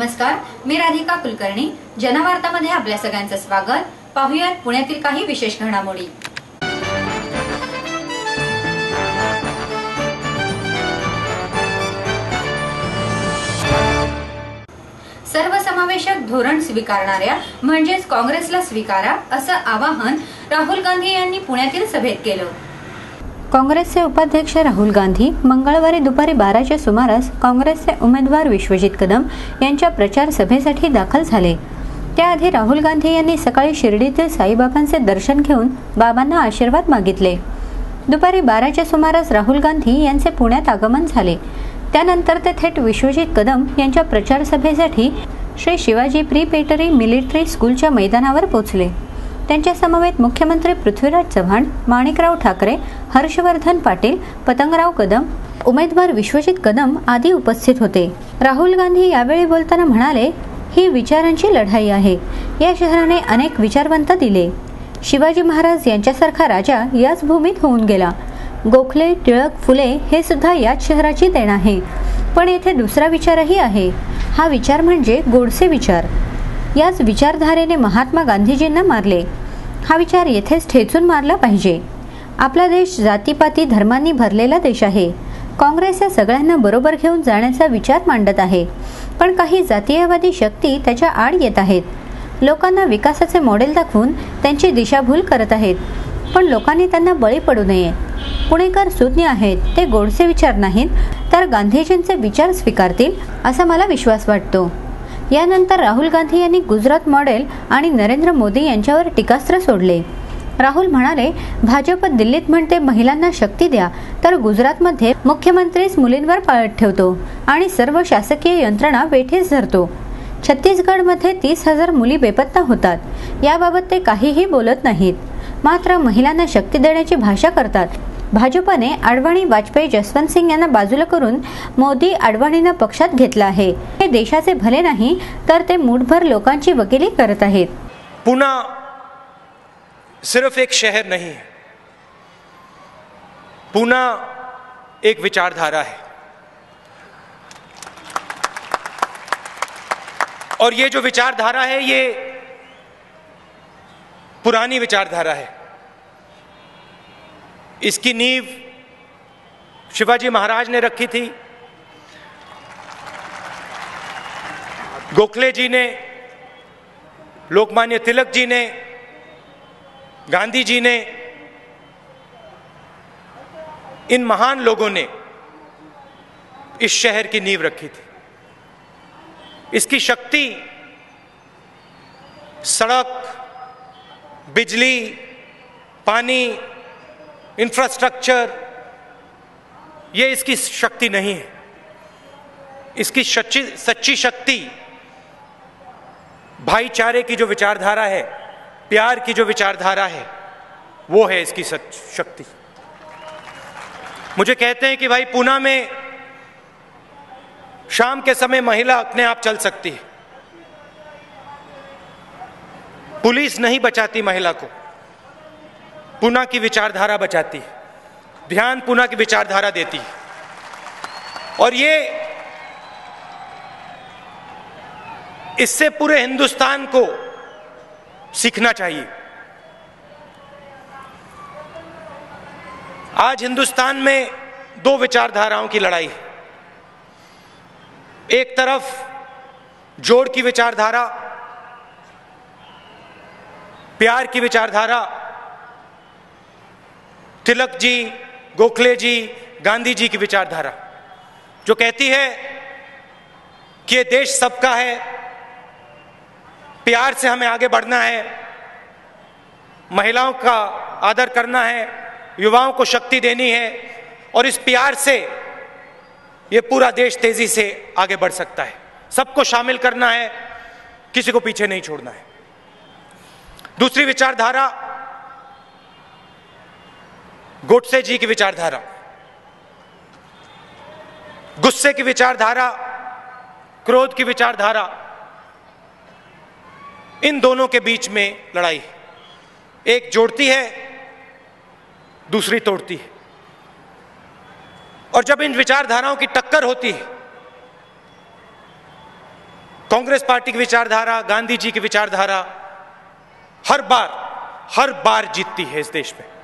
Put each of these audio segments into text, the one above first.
नमस्कार, मी राधिका कुलकर्णी. जनवार्तामध्ये आपल्या सगळ्यांचं स्वागत. पाहुयात पुण्यातील काही विशेष घडामोडी. सर्वसमावेशक धोरण स्वीकारणाऱ्या म्हणजेच काँग्रेसला स्वीकारा असं आवाहन राहुल गांधी यांनी पुण्यातील सभेत केलं. काँग्रेसचे उपाध्यक्ष राहुल गांधी मंगळवारी दुपारी 12च्या सुमारास काँग्रेसचे उमेदवार विश्वजित कदम यांच्या प्रचार सभेसाठी दाखल झाले. त्याआधी राहुल गांधी यांनी सकाळी शिर्डीतील साईबाबांचे दर्शन घेऊन बाबांना आशीर्वाद मागितले. दुपारी 12च्या सुमारास राहुल गांधी यांचे पुण्यात आगमन झाले. त्यानंतर ते थेट विश्वजित कदम यांच्या प्रचार सभेसाठी श्री शिवाजी प्री-पेटरी मिलिटरी स्कूलच्या मैदानावर पोहोचले. त्यांच्या समवेत मुख्यमंत्री पृथ्वीराज चव्हाण, माणिकराव ठाकरे, हर्षवर्धन पाटील, पतंगराव कदम, उमेदवार विश्वजित कदम आदी उपस्थित होते. राहुल गांधी यावेळी बोलताना म्हणाले, ही विचारांची लढाई आहे. या शहराने अनेक विचारवंत दिले. शिवाजी महाराज यांच्यासारखा राजा याच भूमीत होऊन गेला. गोखले, टिळक, फुले हे सुद्धा याच शहराची देण आहे. पण येथे दुसरा विचारही आहे. हा विचार म्हणजे गोडसे विचार. याच विचारधारेने महात्मा गांधीजींना मारले. हा विचार येथेच ठेचून मारला पाहिजे. आपला देश जातीपाती धर्मांनी भरलेला देश आहे. काँग्रेस या सगळ्यांना बरोबर घेऊन जाण्याचा विचार मांडत आहे. पण काही जातीयवादी शक्ती त्याच्या आड येत आहेत. लोकांना विकासाचे मॉडेल दाखवून त्यांची दिशाभूल करत आहेत. पण लोकांनी त्यांना बळी पडू नये. पुणेकर सुज्ञ आहेत. ते गोडसे विचार नाहीत तर गांधीजींचे विचार स्वीकारतील असा मला विश्वास वाटतो. यानंतर राहुल गांधी यांनी गुजरात मॉडेल आणि नरेंद्र मोदी यांच्यावर टीकास्त्र सोडले. राहुल म्हणाले, भाजप दिल्लीत म्हणते महिलांना शक्ती द्या, तर गुजरातमध्ये मुख्यमंत्रीच मुलींवर पाळत ठेवतो आणि सर्व शासकीय यंत्रणा वेठीस धरतो. छत्तीसगडमध्ये 30,000 मुली बेपत्ता होतात. याबाबत ते काहीही बोलत नाहीत. मात्र महिलांना शक्ती देण्याची भाषा करतात. भाजपने आडवाणी, वाजपेयी, जसवंत सिंग यांना बाजूला करून मोदी आडवाणींना पक्षात घेतला आहे. हे देशाचे भले नाही तर ते मूठभर लोकांची वकिली करत आहेत. पुणे सिर्फ एक शहर नहीं है. पुणे एक विचारधारा है. और ये जो विचारधारा है ये पुरानी विचारधारा है. इसकी नींव शिवाजी महाराज ने रखी थी. गोखले जी ने, लोकमान्य तिलक जी ने, गांधी जी ने, इन महान लोगों ने इस शहर की नींव रखी थी. इसकी शक्ति सड़क, बिजली, पानी, इंफ्रास्ट्रक्चर, ये इसकी शक्ति नहीं है. इसकी सच्ची शक्ति भाईचारे की जो विचारधारा है, प्यार की जो विचारधारा है, वो है इसकी शक्ति. मुझे कहते हैं कि भाई पुणे में शाम के समय महिला अपने आप चल सकती है. पुलिस नहीं बचाती महिला को, पुणे की विचारधारा बचाती है. ध्यान पुणे की विचारधारा देती है. और ये इससे पूरे हिंदुस्तान को सीखना चाहिए. आज हिंदुस्तान में दो विचारधाराओं की लड़ाई है. एक तरफ जोड़ की विचारधारा, प्यार की विचारधारा, तिलक जी, गोखले जी, गांधी जी की विचारधारा, जो कहती है कि ये देश सबका है, प्यार से हमें आगे बढ़ना है, महिलाओं का आदर करना है, युवाओं को शक्ति देनी है और इस प्यार से ये पूरा देश तेजी से आगे बढ़ सकता है. सबको शामिल करना है, किसी को पीछे नहीं छोड़ना है. दूसरी विचारधारा गोडसे जी की विचारधारा, गुस्से की विचारधारा, क्रोध की विचारधारा, इन दोनों के बीच में लड़ाई है. एक जोड़ती है, दूसरी तोड़ती है. और जब इन विचारधाराओं की टक्कर होती है कांग्रेस पार्टी की विचारधारा, गांधी जी की विचारधारा हर बार जीतती है इस देश में।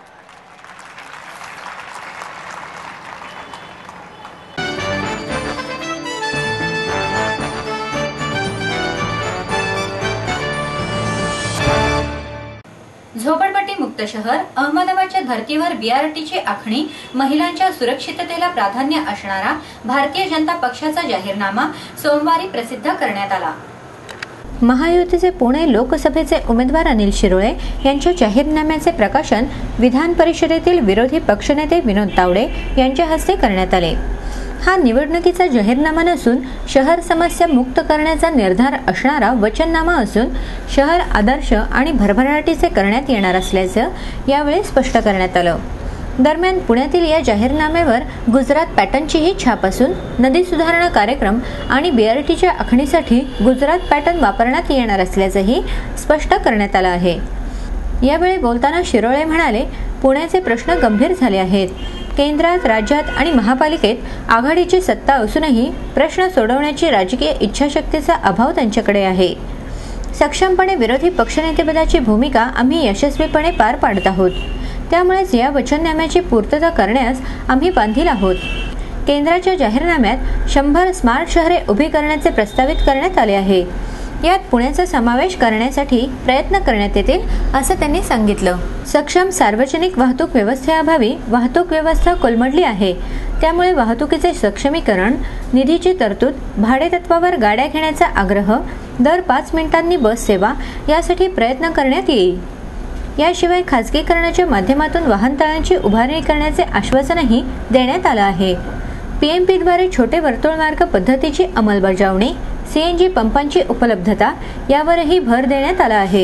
झोपडपट्टी मुक्त शहर अहमदाबादच्या धर्तीवर बीआरटीची आखणी, महिलांच्या सुरक्षिततेला प्राधान्य असणारा भारतीय जनता पक्षाचा जाहीरनामा सोमवारी प्रसिद्ध करण्यात आला। महायुतीचे पुणे लोकसभेचे उमेदवार अनिल शिरोळे यांच्या जाहीरनाम्याचे प्रकाशन विधान परिषदेतील विरोधी पक्षनेते विनोद तावडे यांच्या हस्ते करण्यात आले। हा निवडणुकीचा जाहीरनामा नसून शहर समस्या मुक्त करण्याचा निर्धार असणारा वचननामा असून शहर आदर्श आणि भरभराटीचे करण्यात येणार असल्याचं यावेळी स्पष्ट करण्यात आलं। दरम्यान पुण्यातील या जाहीरनाम्यावर गुजरात पॅटर्नचीही छाप असून नदी सुधारणा कार्यक्रम आणि बीआरटीच्या आखणीसाठी गुजरात पॅटर्न वापरण्यात येणार असल्याचंही स्पष्ट करण्यात आलं आहे। यावेळी बोलताना शिरोळे म्हणाले, पुण्याचे प्रश्न गंभीर झाले आहेत। केंद्रात, राज्यात आणि महापालिकेत आघाडीची सत्ता असूनही प्रश्न सोडवण्याची राजकीय इच्छाशक्तीचा अभाव त्यांच्याकडे आहे। सक्षमपणे विरोधी पक्षनेतेपदाची भूमिका आम्ही यशस्वीपणे पार पाडत आहोत। त्यामुळेच या वचननाम्याची पूर्तता करण्यास आम्ही बांधील आहोत। केंद्राच्या जाहीरनाम्यात 100 स्मार्ट शहरे उभी करण्याचे प्रस्तावित करण्यात आले आहे। यात पुण्याचा समावेश करण्यासाठी प्रयत्न करण्यात येतील असं त्यांनी सांगितलं। सक्षम सार्वजनिक वाहतूक व्यवस्थेअभावी वाहतूक व्यवस्था कोलमडली आहे। त्यामुळे वाहतुकीचे सक्षमीकरण, निधीची तरतूद, भाडेतत्वावर गाड्या घेण्याचा आग्रह, दर 5 मिनिटांनी बस सेवा यासाठी प्रयत्न करण्यात येईल। याशिवाय खासगीकरणाच्या माध्यमातून वाहनतळांची उभारणी करण्याचे आश्वासनही देण्यात आलं आहे। पीएमपीद्वारे छोटे वर्तुळमार्ग पद्धतीची अंमलबजावणी, सीएनजी पंपांची उपलब्धता यावरही भर देण्यात आला आहे।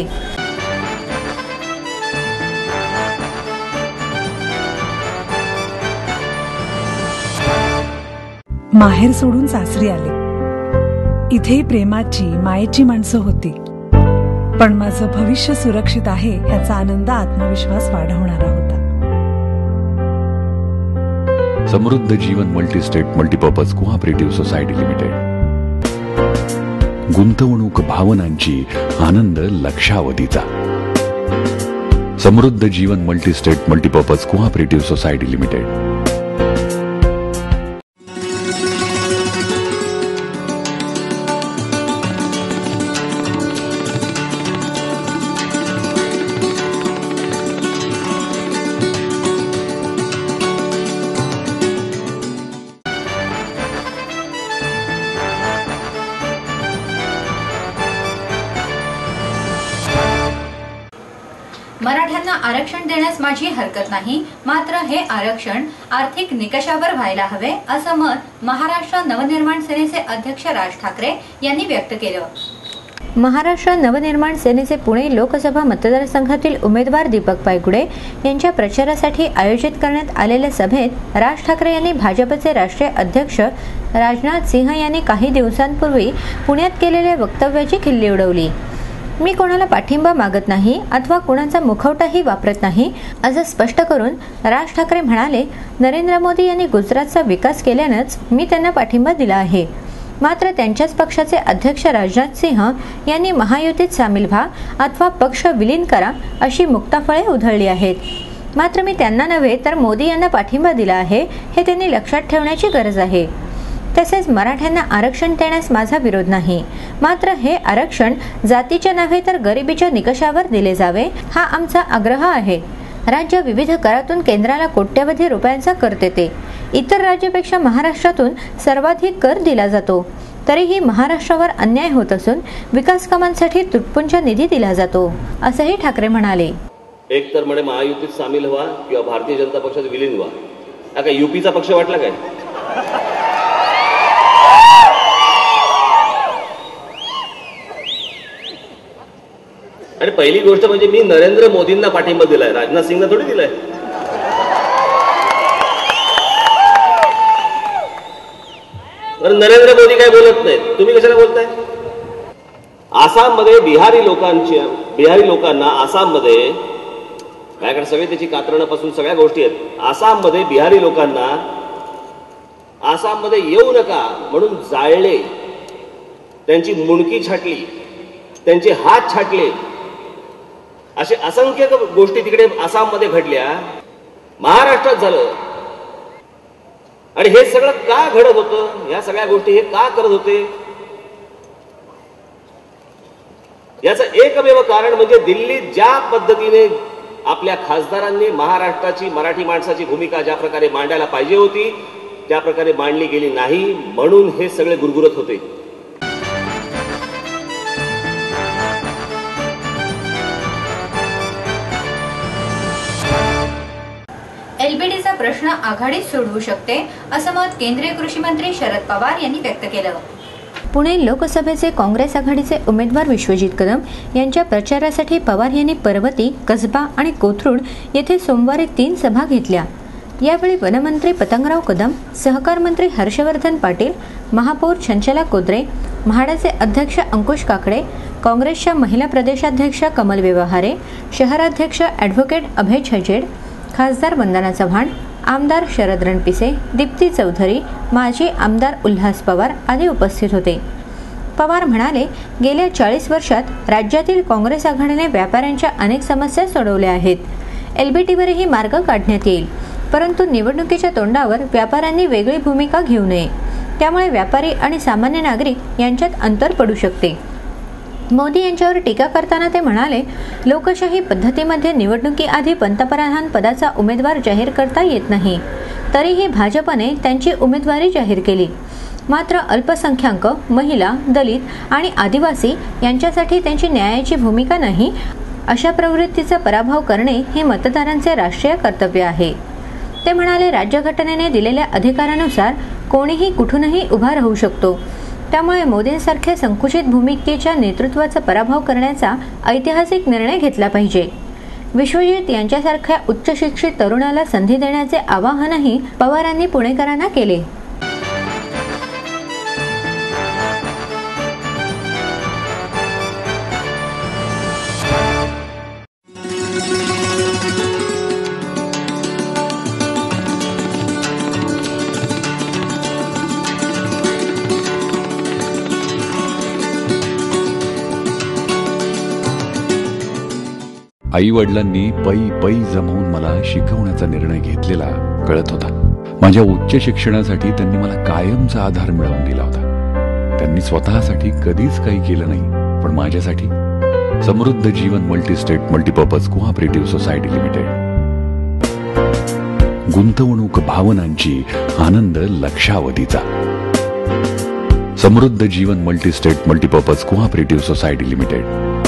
माहेर सोडून सासरी आले। इथेही प्रेमाची, मायेची माणसं होती, पण माझं भविष्य सुरक्षित आहे ह्याचा आनंद, आत्मविश्वास वाढवणारा होता। Samruddha Jeevan multistate multipurpose cooperative society limited. गुंतवणूक भावनांची, आनंद लक्षावधीचा। Samruddha Jeevan multistate multipurpose cooperative society limited. मराठ्यांना आरक्षण देण्यास माझी हरकत नाही, मात्र हे आरक्षण आर्थिक निकषावर व्हायला हवे असं मत महाराष्ट्र नवनिर्माण सेनेचे अध्यक्ष राज ठाकरे यांनी व्यक्त केलं। महाराष्ट्र नवनिर्माण सेनेचे पुणे लोकसभा मतदारसंघातील उमेदवार दीपक पायगुडे यांच्या प्रचारासाठी आयोजित करण्यात आलेल्या सभेत राज ठाकरे यांनी भाजपचे राष्ट्रीय अध्यक्ष राजनाथ सिंह यांनी काही दिवसांपूर्वी पुण्यात केलेल्या वक्तव्याची खिल्ली उडवली। मी कोणाला पाठिंबा मागत नाही अथवा कोणाचा मुखवटाही वापरत नाही असं स्पष्ट करून राज ठाकरे म्हणाले, नरेंद्र मोदी यांनी गुजरातचा विकास केल्यानंच मी त्यांना पाठिंबा दिला आहे। मात्र त्यांच्याच पक्षाचे अध्यक्ष राजनाथ सिंह यांनी महायुतीत सामील व्हा अथवा पक्ष विलीन करा अशी मुक्ताफळे उधळली आहेत। मात्र मी त्यांना नव्हे तर मोदी यांना पाठिंबा दिला आहे हे त्यांनी लक्षात ठेवण्याची गरज आहे। तसेच मराठ्यांना आरक्षण देण्यास माझा विरोध नाही, मात्र हे आरक्षण जातीच्या नव्हे तर गरिबीच्या निकषावर दिले जावे हा आमचा आग्रह आहे। राज्य विविध करातून केंद्राला कोट्यवधी रुपयांचा कर देते। इतर राज्यापेक्षा महाराष्ट्रातून सर्वाधिक कर दिला जातो, तरीही महाराष्ट्रावर अन्याय होत असून विकास कामांसाठी तुटपुंजा निधी दिला जातो असंही ठाकरे म्हणाले। एक तर म्हणे महायुतीत सामील व्हा किंवा भारतीय जनता पक्षात विलीन व्हा। आता युपीचा पक्ष वाटला काय? आणि पहिली गोष्ट म्हणजे मी नरेंद्र मोदींना पाठिंबा दिलाय, राजनाथ सिंगना थोडी दिलाय। नरेंद्र मोदी काय बोलत नाहीत, तुम्ही कशाला बोलताय? आसाममध्ये बिहारी लोकांना आसाममध्ये माझ्याकडे सगळे त्याची कात्रणापासून सगळ्या गोष्टी आहेत। आसाममध्ये बिहारी लोकांना आसाममध्ये येऊ नका म्हणून जाळले, त्यांची मुंडकी छाटली, त्यांचे हात छाटले, असे असंख्य गोष्टी तिकडे आसाममध्ये घडल्या, महाराष्ट्रात झालं. आणि हे सगळं का घडत होतं? या सगळ्या गोष्टी हे का करत होते? याचं एकमेव कारण म्हणजे दिल्लीत ज्या पद्धतीने आपल्या खासदारांनी महाराष्ट्राची, मराठी माणसाची भूमिका ज्या प्रकारे मांडायला पाहिजे होती त्या प्रकारे मांडली गेली नाही, म्हणून हे सगळे गुरगुरत होते. एलबीटीचा प्रश्न आघाडीत सोडवू शकते असं मत केंद्रीय कृषी मंत्री शरद पवार यांनी व्यक्त केलं. पुणे लोकसभेचे काँग्रेस आघाडीचे उमेदवार विश्वजित कदम यांच्या प्रचारासाठी पवार यांनी पर्वती, कसबा आणि कोथरूड येथे सोमवारी 3 सभा घेतल्या. यावेळी वनमंत्री पतंगराव कदम, सहकार मंत्री हर्षवर्धन पाटील, महापौर चंचला कोदरे, म्हाडाचे अध्यक्ष अंकुश काकडे, काँग्रेसच्या महिला प्रदेशाध्यक्षा कमल व्यवहारे, शहराध्यक्ष ॲडव्होकेट अभय छजेड, खासदार वंदना चव्हाण, आमदार शरद रणपिसे, दीप्ती चौधरी, माजी आमदार उल्हास पवार आदी उपस्थित होते. पवार म्हणाले, गेल्या 40 वर्षात राज्यातील काँग्रेस आघाडीने व्यापाऱ्यांच्या अनेक समस्या सोडवल्या आहेत. एलबीटीवरही मार्ग काढण्यात येईल, परंतु निवडणुकीच्या तोंडावर व्यापाऱ्यांनी वेगळी भूमिका घेऊ नये. त्यामुळे व्यापारी आणि सामान्य नागरिक यांच्यात अंतर पडू शकते. मोदी यांच्यावर टीका करताना ते म्हणाले, लोकशाही पद्धतीमध्ये निवडणुकीआधी पंतप्रधान पदाचा उमेदवार जाहीर करता येत नाही. तरीही भाजपने त्यांची उमेदवारी जाहीर केली. मात्र अल्पसंख्याक, महिला, दलित आणि आदिवासी यांच्यासाठी त्यांची न्यायाची भूमिका नाही. अशा प्रवृत्तीचा पराभव करणे हे मतदारांचे राष्ट्रीय कर्तव्य आहे. ते म्हणाले, राज्यघटनेने दिलेल्या अधिकारानुसार कोणीही कुठूनही उभा राहू शकतो. त्यामुळे मोदींसारख्या संकुचित भूमिकेच्या नेतृत्वाचा पराभव करण्याचा ऐतिहासिक निर्णय घेतला पाहिजे. विश्वजित यांच्यासारख्या उच्च शिक्षित तरुणाला संधी देण्याचे आवाहनही पवारांनी पुणेकरांना केले. आई वडिलांनी पै जमवून मला शिकवण्याचा निर्णय घेतलेला कळत होता. माझ्या उच्च शिक्षणासाठी त्यांनी मला कायमचा आधार मिळवून दिला होता. त्यांनी स्वतःसाठी कधीच काही केलं नाही, पण माझ्यासाठी Samruddha Jeevan multistate multipurpose cooperative society limited. गुंतवणूक भावनांची, आनंद लक्षावधीचा. Samruddha Jeevan multistate multipurpose cooperative society limited.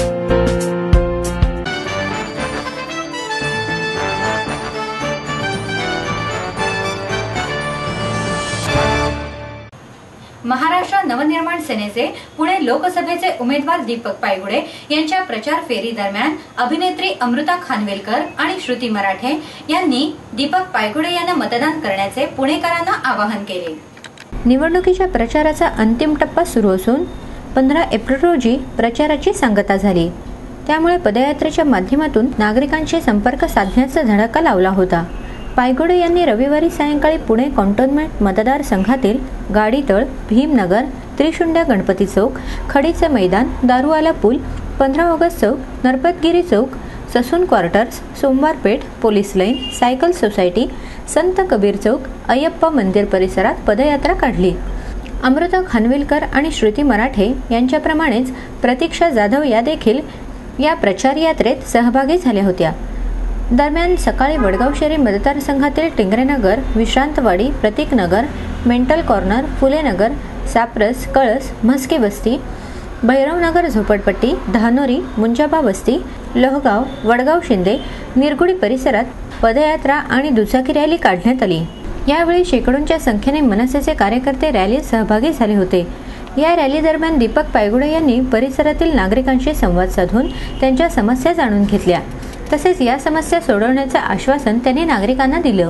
Maharashtra Navnirman सेनेचे पुणे लोकसभेचे उमेदवार दीपक पायगुडे यांच्या प्रचार फेरी दरम्यान अभिनेत्री अमृता खानवेलकर आणि श्रुती मराठे यांनी दीपक पायगुडे यांना मतदान करण्याचे पुणेकरांना आवाहन केले. निवडणुकीच्या प्रचाराचा अंतिम टप्पा सुरू असून 15 एप्रिल रोजी प्रचाराची सांगता झाली. त्यामुळे पदयात्रेच्या माध्यमातून नागरिकांशी संपर्क साधण्याचा धडाका लावला होता. पायगुडे यांनी रविवारी सायंकाळी पुणे कॅन्टोन्मेंट मतदारसंघातील गाडीतळ, भीमनगर, त्रिशुंड्या गणपती चौक, खडीचे मैदान, Daruwala Pul, 15 August Chowk, Narpatgiri Chowk, Sassoon quarters, Somwarpeth, police line, cycle society, Sant Kabir चौक, अय्यप्पा मंदिर परिसरात पदयात्रा काढली. अमृता खानविलकर आणि श्रुती मराठे यांच्याप्रमाणेच प्रतीक्षा जाधव या देखील या प्रचार यात्रेत सहभागी झाल्या होत्या. दरम्यान सकाळी वडगाव शहरी मतदारसंघातील टिंगरेनगर, विश्रांतवाडी, प्रतीकनगर, मेंटल कॉर्नर, फुलेनगर, साप्रस, कळस, म्हस्के वस्ती, भैरवनगर झोपडपट्टी, धानोरी, मुंजाबा वस्ती, लोहगाव, वडगाव शिंदे, निरगुडी परिसरात पदयात्रा आणि दुचाकी रॅली काढण्यात आली. यावेळी शेकडोंच्या संख्येने मनसेचे कार्यकर्ते रॅलीत सहभागी झाले होते. या रॅली दरम्यान दीपक पायगुडे यांनी परिसरातील नागरिकांशी संवाद साधून त्यांच्या समस्या जाणून घेतल्या. तसेच या समस्या सोडवण्याचे आश्वासन त्यांनी नागरिकांना दिलं.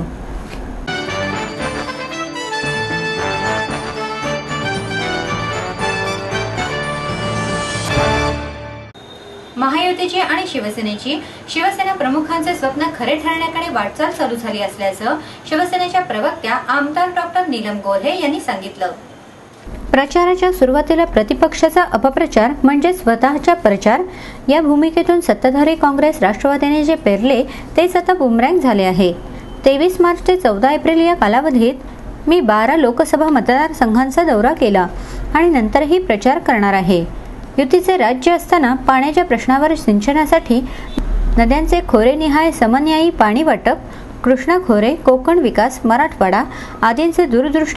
महायुतीची आणि शिवसेनेची शिवसेना प्रमुखांचे स्वप्न खरे ठरण्याकडे वाटचाल चालू झाली असल्याचं शिवसेनेच्या प्रवक्त्या आमदार डॉक्टर नीलम गोऱ्हे यांनी सांगितलं. प्रचाराच्या सुरुवातीला प्रतिपक्षाचा अपप्रचार म्हणजे स्वतःचा प्रचार या भूमिकेतून सत्ताधारी काँग्रेस राष्ट्रवादीने जे पेरले तेच आता बुमरँग झाले आहे. 23 मार्च ते 14 एप्रिल या कालावधीत मी 12 लोकसभा मतदारसंघांचा दौरा केला आणि नंतरही प्रचार करणार आहे. युतीचे राज्य असताना पाण्याच्या प्रश्नावर सिंचनासाठी नद्यांचे खोरेनिहाय समन्यायी पाणी वाटप, कृष्णा खोरे, कोकण विकास, मराठवाडा आदींचे दूरदृष्टी